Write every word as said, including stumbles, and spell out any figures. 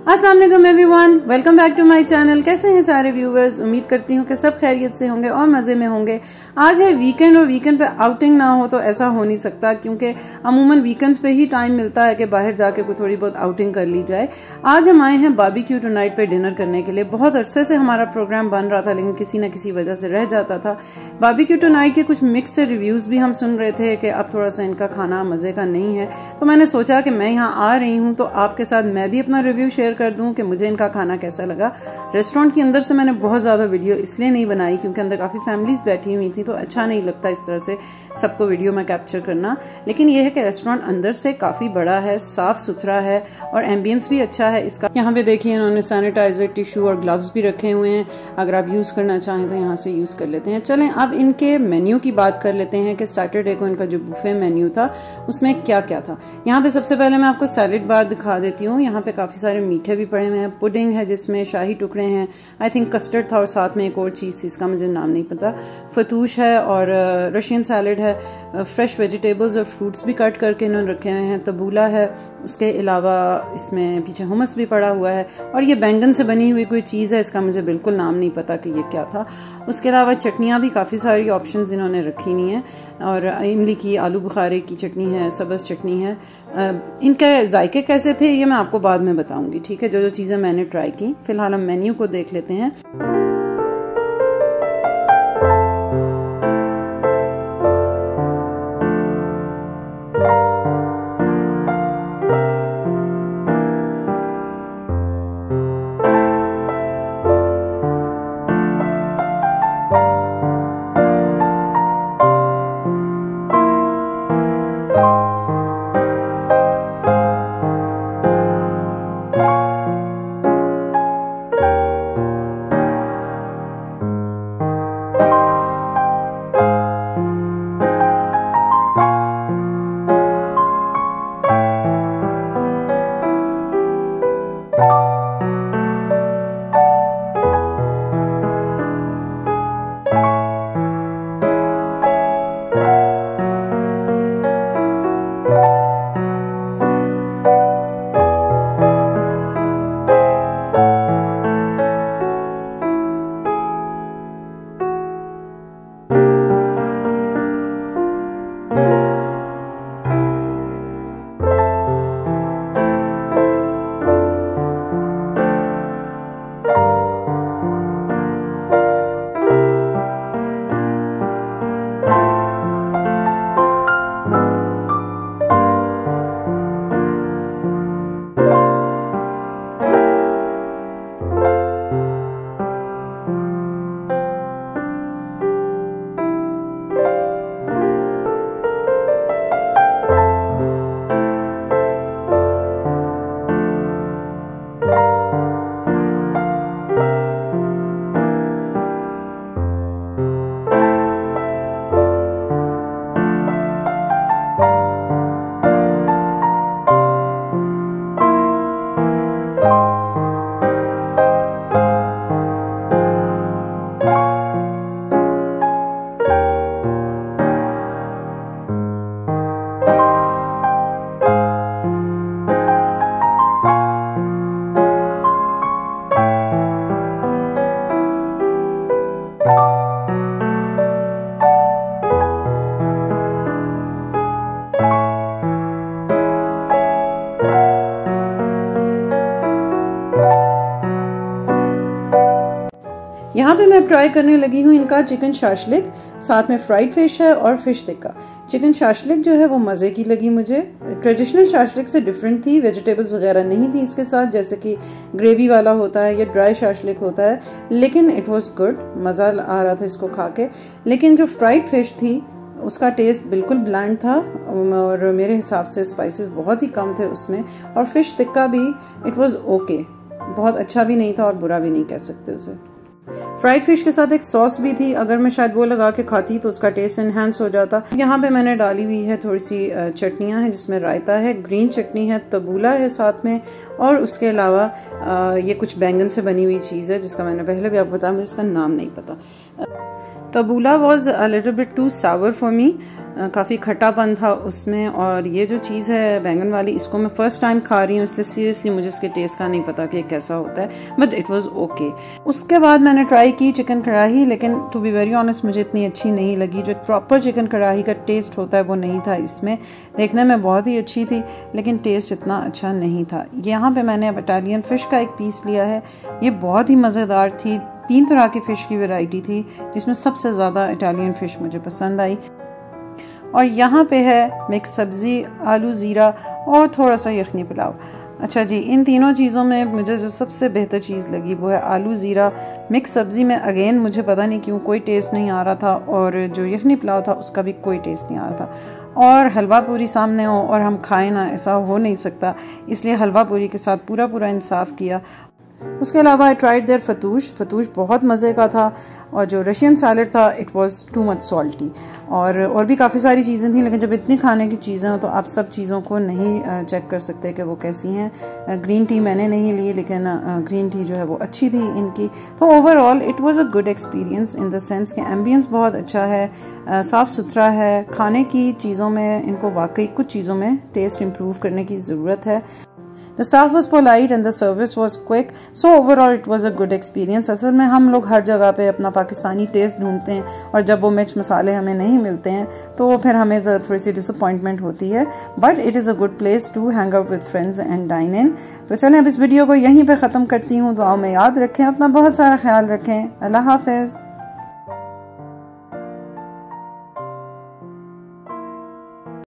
अस्सलाम वालेकुम everyone, welcome back to my channel. कैसे हैं सारे व्यूवर्स? उम्मीद करती हूँ कि सब खैरियत से होंगे और मज़े में होंगे। आज है वीकेंड और वीकेंड पे आउटिंग ना हो तो ऐसा हो नहीं सकता, क्योंकि अमूमन वीकेंड्स पे ही टाइम मिलता है कि बाहर जाके कोई थोड़ी बहुत आउटिंग कर ली जाए। आज हम आए हैं बारबेक्यू टुनाइट पे डिनर करने के लिए। बहुत अरसे से हमारा प्रोग्राम बन रहा था, लेकिन किसी न किसी वजह से रह जाता था। बारबेक्यू टुनाइट के कुछ मिक्स से रिव्यूज़ भी हम सुन रहे थे कि अब थोड़ा सा इनका खाना मज़े का नहीं है, तो मैंने सोचा कि मैं यहाँ आ रही हूँ तो आपके साथ मैं भी अपना रिव्यू शेयर कर दूं कि मुझे इनका खाना कैसा लगा। रेस्टोरेंट के अंदर से मैंने बहुत ज़्यादा वीडियो इसलिए नहीं बनाई क्योंकि अंदर काफ़ी फैमिलीज बैठी हुई थी, तो अच्छा नहीं लगता इस तरह से सबको वीडियो में कैप्चर करना। लेकिन यह है कि रेस्टोरेंट अंदर से काफ़ी बड़ा है, साफ़ सुथरा है और एम्बियंस भी अच्छा है इसका। यहाँ पे देखिए इन्होंने सैनिटाइजर, टिश्यू और ग्लव्स भी रखे हुए हैं। अगर आप यूज़ करना चाहें तो यहाँ से यूज़ कर लेते हैं। चलें अब इनके मेन्यू की बात कर लेते हैं कि सैटरडे को इनका जो बुफे मेन्यू था उसमें क्या क्या था। यहाँ पे सबसे पहले मैं आपको सैलेड बार दिखा देती हूँ। यहाँ पे काफ़ी सारे मीठे भी पड़े हुए हैं। पुडिंग है जिसमें शाही टुकड़े हैं, आई थिंक कस्टर्ड था और साथ में एक और चीज़ थी, इसका मुझे नाम नहीं पता। फतूश है और रशियन सैलेड है। फ्रेश वेजिटेबल्स और फ्रूट्स भी कट करके इन्होंने रखे हुए हैं। तबूला है, उसके अलावा इसमें पीछे हुमस भी पड़ा हुआ है और ये बैंगन से बनी हुई कोई चीज़ है, इसका मुझे बिल्कुल नाम नहीं पता कि ये क्या था। उसके अलावा चटनियाँ भी काफ़ी सारी ऑप्शंस इन्होंने रखी हुई हैं और इमली की, आलू बुखारे की चटनी है, सब्ज़ चटनी है। इनके जायके कैसे थे ये मैं आपको बाद में बताऊंगी, ठीक है, जो जो चीज़ें मैंने ट्राई की। फिलहाल हम मेन्यू को देख लेते हैं। यहाँ पे मैं ट्राई करने लगी हूँ इनका चिकन शाशलिक, साथ में फ्राइड फिश है और फिश टिक्का। चिकन शाशलिक जो है वो मज़े की लगी मुझे। ट्रेडिशनल शाशलिक से डिफरेंट थी, वेजिटेबल्स वगैरह नहीं थी इसके साथ, जैसे कि ग्रेवी वाला होता है या ड्राई शाशलिक होता है, लेकिन इट वाज गुड, मज़ा आ रहा था इसको खा के। लेकिन जो फ्राइड फिश थी उसका टेस्ट बिल्कुल ब्लैंड था और मेरे हिसाब से स्पाइसेस बहुत ही कम थे उसमें। और फिश टिक्का भी इट वाज ओके, बहुत अच्छा भी नहीं था और बुरा भी नहीं कह सकते उसे। फ्राइड फिश के साथ एक सॉस भी थी, अगर मैं शायद वो लगा के खाती तो उसका टेस्ट इनहेंस हो जाता। यहाँ पे मैंने डाली हुई है थोड़ी सी चटनियाँ हैं, जिसमें रायता है, ग्रीन चटनी है, तबूला है साथ में, और उसके अलावा ये कुछ बैंगन से बनी हुई चीज़ है जिसका मैंने पहले भी आपको बताया, मुझे इसका नाम नहीं पता। तबूला was a little bit too sour for me, काफ़ी खट्टापन था उसमें। और ये जो चीज़ है बैंगन वाली, इसको मैं फ़र्स्ट टाइम खा रही हूँ, इसलिए सीरियसली मुझे इसके टेस्ट का नहीं पता कि कैसा होता है, बट इट वाज ओके। उसके बाद मैंने ट्राई की चिकन कढ़ाई, लेकिन टू बी वेरी ऑनेस्ट मुझे इतनी अच्छी नहीं लगी। जो प्रॉपर चिकन कढ़ाई का टेस्ट होता है वो नहीं था इसमें। देखने में बहुत ही अच्छी थी लेकिन टेस्ट इतना अच्छा नहीं था। यहाँ पर मैंने अब इटालियन फ़िश का एक पीस लिया है, ये बहुत ही मज़ेदार थी। तीन तरह की फ़िश की वैरायटी थी जिसमें सबसे ज़्यादा इटालियन फ़िश मुझे पसंद आई। और यहाँ पे है मिक्स सब्ज़ी, आलू ज़ीरा और थोड़ा सा यखनी पुलाव। अच्छा जी, इन तीनों चीज़ों में मुझे जो सबसे बेहतर चीज़ लगी वो है आलू ज़ीरा। मिक्स सब्ज़ी में अगेन मुझे पता नहीं क्यों कोई टेस्ट नहीं आ रहा था, और जो यखनी पुलाव था उसका भी कोई टेस्ट नहीं आ रहा था। और हलवा पूरी सामने हो और हम खाएं ना, ऐसा हो नहीं सकता, इसलिए हलवा पूरी के साथ पूरा पूरा इंसाफ किया। उसके अलावा आई ट्राइड देयर फतूश। फतूश बहुत मज़े का था, और जो रशियन सैलड था it was too much salty. और और भी काफ़ी सारी चीज़ें थी, लेकिन जब इतनी खाने की चीज़ें हो तो आप सब चीज़ों को नहीं चेक कर सकते कि वो कैसी हैं। ग्रीन टी मैंने नहीं ली, लेकिन ग्रीन टी जो है वो अच्छी थी इनकी। तो overall it was a good experience in the sense कि एम्बियंस बहुत अच्छा है, साफ़ सुथरा है। खाने की चीज़ों में इनको वाकई कुछ चीज़ों में टेस्ट इम्प्रूव करने की ज़रूरत है। The staff was polite and the service was quick, so overall it was a good experience। असल में हम लोग हर जगह पे अपना पाकिस्तानी टेस्ट ढूंढते हैं, और जब वो मिर्च मसाले हमें नहीं मिलते हैं तो फिर हमें थोड़ी सी डिसअपॉइंटमेंट होती है, but it is a good place to hang out with friends and dine in. तो चलें अब इस वीडियो को यहीं पे ख़त्म करती हूँ। दुआओं में याद रखें, अपना बहुत सारा ख्याल रखें। अल्लाह हाफिज़।